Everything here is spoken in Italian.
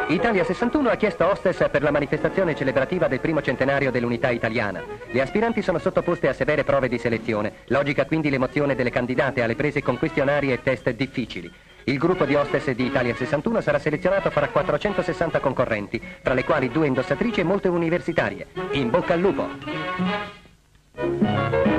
Italia 61 ha chiesto hostess per la manifestazione celebrativa del primo centenario dell'unità italiana. Le aspiranti sono sottoposte a severe prove di selezione. Logica quindi l'emozione delle candidate alle prese con questionari e test difficili. Il gruppo di hostess di Italia 61 sarà selezionato fra 460 concorrenti, tra le quali 2 indossatrici e molte universitarie. In bocca al lupo!